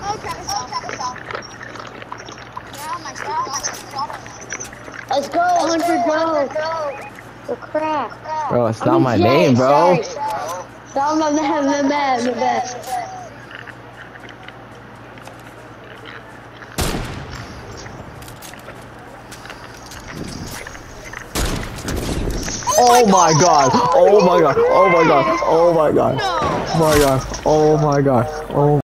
Let's go, Hunter, go. The crap. Bro, it's not my name, bro. Stop my man. Oh my god! Oh my god! Oh my god! Oh my god! Oh my god! Oh my god! Oh.